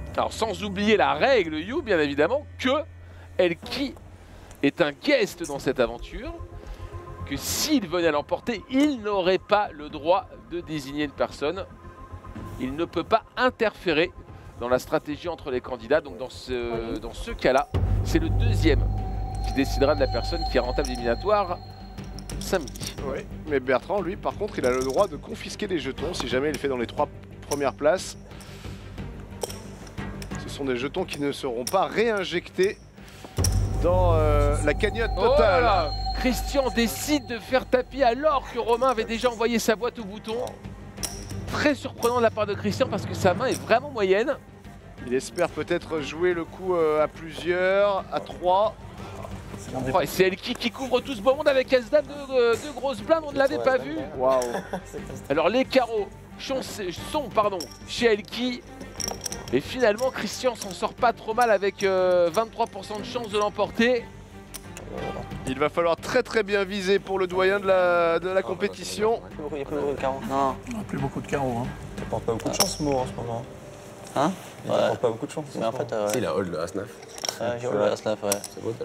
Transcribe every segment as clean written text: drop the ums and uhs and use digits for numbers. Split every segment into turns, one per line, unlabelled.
Alors sans oublier la règle You, bien évidemment, que Elki est un guest dans cette aventure, que s'il venait à l'emporter, il n'aurait pas le droit de désigner une personne. Il ne peut pas interférer dans la stratégie entre les candidats. Donc dans ce cas-là, c'est le deuxième qui décidera de la personne qui est rentable éliminatoire samedi.
Oui, mais Bertrand, lui, par contre, il a le droit de confisquer les jetons si jamais il fait dans les 3 premières places. Ce sont des jetons qui ne seront pas réinjectés dans la cagnotte totale.
Oh là, Christian décide de faire tapis alors que Romain avait déjà envoyé sa boîte au bouton. Très surprenant de la part de Christian parce que sa main est vraiment moyenne.
Il espère peut-être jouer le coup à plusieurs, à 3.
Oh, et c'est Elki qui couvre tout ce beau monde avec As-Dame de grosses blindes, on ne l'avait pas vu.
Waouh.
Alors les carreaux sont chez Elki. Et finalement Christian s'en sort pas trop mal avec 23% de chance de l'emporter.
Il va falloir très bien viser pour le doyen de la compétition.
Il n'y a plus beaucoup de carreaux. Non.
Il n'y a plus beaucoup de carreaux. Hein.
Il porte pas beaucoup de chance, Mo, en ce moment.
Hein?
Il porte pas beaucoup de chance.
Mais en fait,
Si, il a hold le As-9.
j'ai roulé à As-9, ouais.
C'est beau,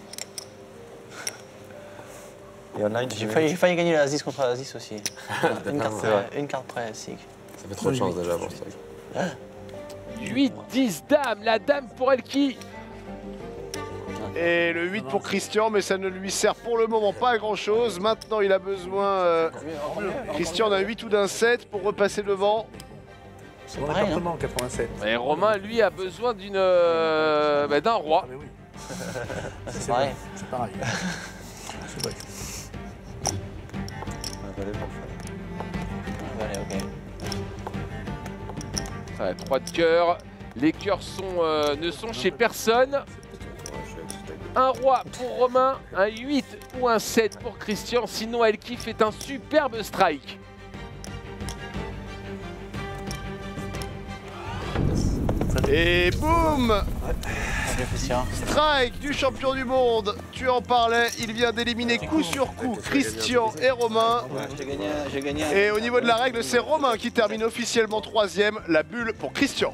Et online,
J'ai failli gagner le As-10 contre As-10 aussi. Une carte près, SIG.
Ça fait trop de chance déjà pour ça.
8, 10 dames, la dame pour Elki.
Et le 8 pour Christian, mais ça ne lui sert pour le moment pas à grand chose. Maintenant, il a besoin, Christian, d'un 8 ou d'un 7 pour repasser devant.
C'est mon
pareil,
département, 87.
Et Romain, lui, a besoin d'un roi.
Ah, mais oui.
C'est pareil.
C'est pareil. C'est vrai.
Allez, ok.
Ça va, 3 de cœur. Les cœurs ne sont chez personne. Un roi pour Romain, un 8 ou un 7 pour Christian. Sinon, Elki fait un superbe strike.
Et boum!
Christian.
Strike du champion du monde. Tu en parlais, il vient d'éliminer coup sur coup Christian et Romain.
J'ai gagné.
Et au niveau de la règle, c'est Romain qui termine officiellement 3e. La bulle pour Christian.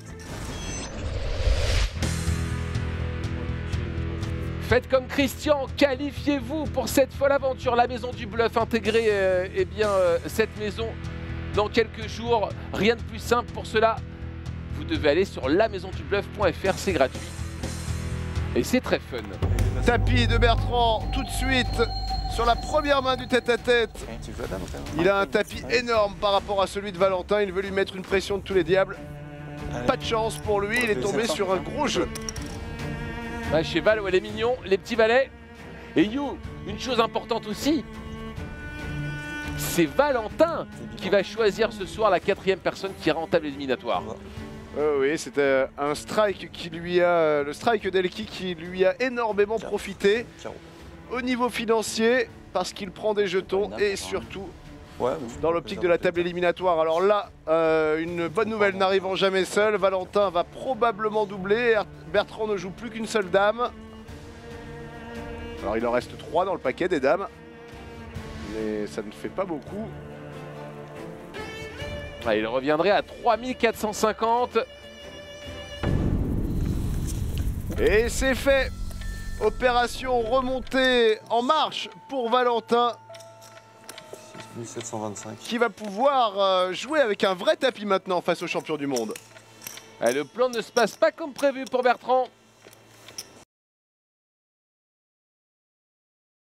Faites comme Christian, qualifiez-vous pour cette folle aventure. La maison du bluff intégrée cette maison dans quelques jours. Rien de plus simple pour cela. Vous devez aller sur lamaisondubluff.fr, c'est gratuit. Et c'est très fun.
Tapis de Bertrand tout de suite sur la première main du tête-à-tête. Il a un tapis énorme par rapport à celui de Valentin. Il veut lui mettre une pression de tous les diables. Pas de chance pour lui, il est tombé sur un gros jeu.
Ouais, chez Val, elle est mignon, les petits valets. Et You, une chose importante aussi, c'est Valentin qui va choisir ce soir la 4e personne qui est rentable éliminatoire.
Oui, c'était un strike qui lui a, le strike d'Elki qui lui a énormément profité au niveau financier parce qu'il prend des jetons et surtout dans l'optique de la table éliminatoire. Alors là, une bonne nouvelle n'arrivant jamais seule, Valentin va probablement doubler. Bertrand ne joue plus qu'une seule dame. Alors il en reste 3 dans le paquet des dames, mais ça ne fait pas beaucoup.
Ah, il reviendrait à 3450.
Et c'est fait. Opération remontée en marche pour Valentin.
1725.
Qui va pouvoir jouer avec un vrai tapis maintenant face au champion du monde.
Ah, le plan ne se passe pas comme prévu pour Bertrand.